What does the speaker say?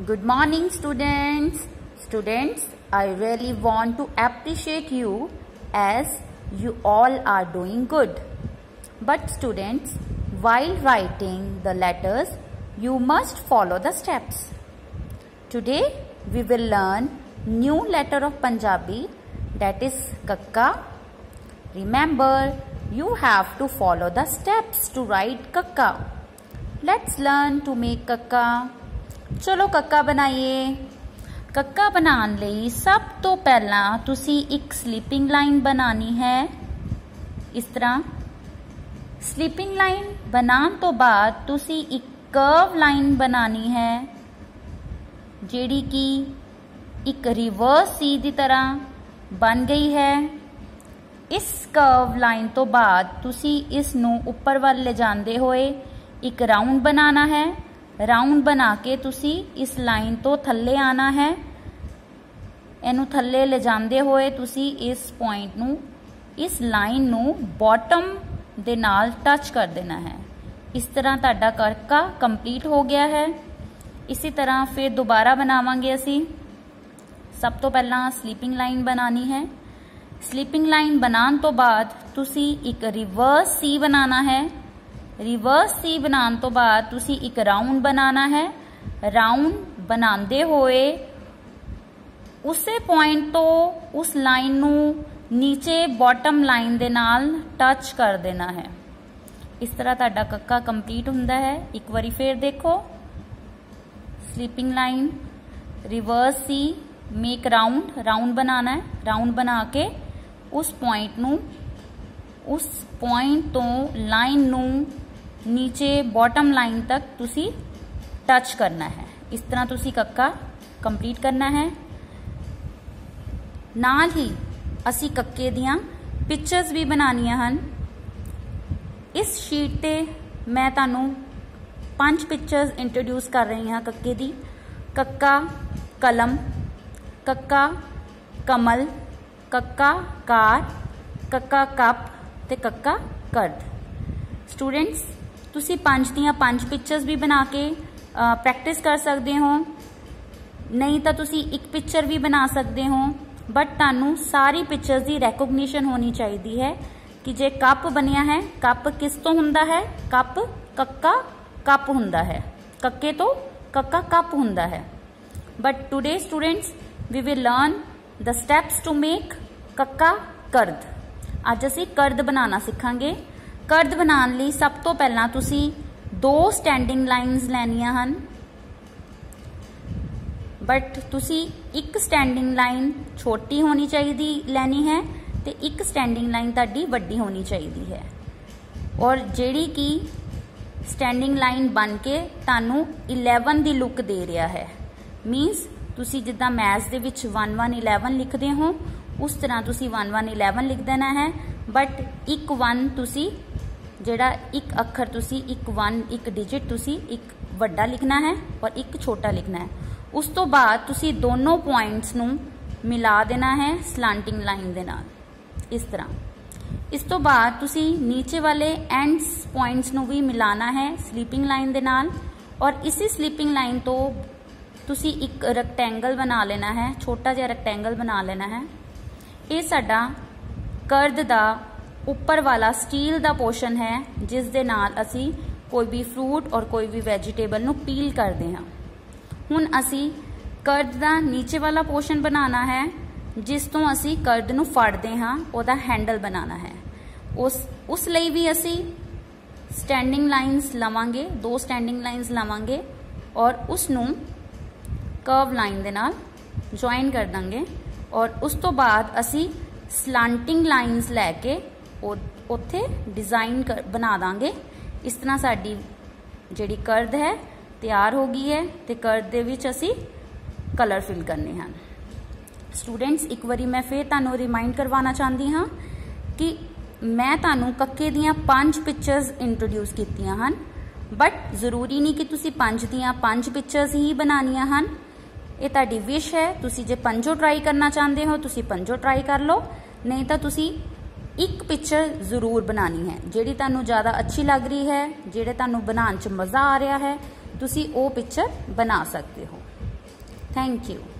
Good morning, students. Students, I really want to appreciate you as you all are doing good. But students, while writing the letters, you must follow the steps. Today, we will learn new letter of Punjabi, that is Kakka. Remember, you have to follow the steps to write Kakka. Let's learn to make Kakka. चलो कक्का बनाइए। कक्का बनाने ਲਈ सब तो पहला तुसी एक स्लीपिंग लाइन बनानी है। इस तरह स्लीपिंग लाइन बनाने तो बाद तुसी एक कर्व लाइन बनानी है जेड़ी कि एक रिवर्स सी दी तरह बन गई है। इस कर्व लाइन तो बाद तुसी इस नू ऊपर वाल ले जांदे होए एक राउंड बनाना है। राउंड बना के तुसी इस लाइन तो थल्ले आना है। इनू थल्ले ले जांदे होए तुसी इस पॉइंट नू इस लाइन नू बॉटम दे नाल टच कर देना है। इस तरह तुहाडा कक्का कंप्लीट हो गया है। इसी तरह फिर दोबारा बनावांगे असी। सब तो पहला स्लीपिंग लाइन बनानी है। स्लीपिंग लाइन बनाने तो बाद तुसी एक रिवर्स सी बनाना है। रिवर्स सी बनाने तो बाद तुसी एक राउंड बनाना है। राउंड बनाते हुए उसे पॉइंट तो उस लाइन नू नीचे बॉटम लाइन दे नाल टच कर देना है। इस तरह तुहाडा कक्का कंप्लीट हुंदा है। एक बारी फिर देखो, sleeping line, reverse C, make round, round बनाना है। राउंड बना के उस पॉइंट तो लाइन नू नीचे बॉटम लाइन तक तुसी टच करना है। इस तरह तुसी कक्का कंप्लीट करना है। नाल ही असी कक्के दियां पिक्चर्स भी बनानियां हन। इस शीट ते मैं तानू 5 पिक्चर्स इंट्रोड्यूस कर रही हाँ कक्के दी। कक्का कलम, कक्का कमल, कक्का कार, कक्का कप ते कक्का कर्द। स्टूडेंट्स, तुसी 5 दियां 5 पिक्चर्स भी बना के प्रैक्टिस कर सकते हो। नहीं तो तुसी एक पिक्चर भी बना सकते हो। बट तानू सारी पिक्चर्स की रैकोगनीशन होनी चाहिए है कि जे कप बनिया है, कप किस तो हुंदा है? कप कक्का कप हुंदा है। कक्के तो कक्का कप हुंदा है। But today students we will learn the steps to make कक्का कर्द। अज असी कर्द बनाना सीखांगे। कर्द बनाने ਲਈ सब तो पहला तुसी 2 स्टैंडिंग लाइन्स लैनियां हन। बट तुसी एक स्टैंडिंग लाइन छोटी होनी चाहिए लैनी है ते एक स्टैंडिंग लाइन तुहाडी वड्डी होनी चाहिए है। और जेड़ी कि स्टैंडिंग लाइन बन के तुहानू 11 दी लुक दे रहा है। मीनस तुसी जिद्दां मैथ्स दे विच 1 1 11 लिखदे हो उस तरह तुसी 1 1 11 लिख देना है। बट एक 1 तुसी जेड़ा एक अखर तुसी एक 1 एक डिजिट तुसी एक वड्डा लिखना है और एक छोटा लिखना है। उस तो बाद तुसी दोनों पॉइंट्स नू मिला देना है स्लांटिंग लाइन दे नाल। इस तरह इस तो बाद तुसी नीचे वाले एंड्स पॉइंट्स नू भी मिलाना है स्लीपिंग लाइन दे नाल। और इसी स्लीपिंग लाइन तो तुसी एक रेक्टेंगल बना लेना है, छोटा जिहा रेक्टेंगल बना लेना है। ये साडा कर्द दा ऊपर वाला स्टील दा पोर्शन है जिस दे नाल असी कोई भी फ्रूट और कोई भी वैजीटेबल नू पील करते हैं। हुण असी कर्द दा नीचे वाला पोर्शन बनाना है जिस तो असी कर्द नू फड़दे हाँ, ओदा हैंडल बनाना है। उस लई भी असी स्टैंडिंग लाइन्स लवांगे, 2 स्टैंडिंग लाइन्स लवांगे और उस नू कर्व लाइन दे नाल ज्वाइन कर देंगे। और उस तो बाद असी स्लांटिंग लाइन्स लैके उत्थे डिजाइन बना देंगे। इस तरह साडी जिहड़ी कर्द है तैयार हो गई है ते कर्द दे विच असी कलर फिल करने हैं। स्टूडेंट्स, एक बारी मैं फिर तुहानू रिमाइंड करवाना चाहती हाँ कि मैं तुहानू कक्के दियां 5 पिक्चर्स इंट्रोड्यूस कीतियां हन। बट जरूरी नहीं कि तुसी 5 दियां 5 पिक्चर्स ही बनानियां हन। ये तुहाडी विश है। तुसी जे 5 ट्राई करना चाहते हो तुसी 5 ट्राई कर लो। नहीं तो तुसी एक पिक्चर जरूर बनानी है जिहड़ी तुहानू ज़्यादा अच्छी लग रही है, जिहड़े तुहानू बनाने च मज़ा आ रहा है, तुसी वो पिक्चर बना सकते हो। Thank you.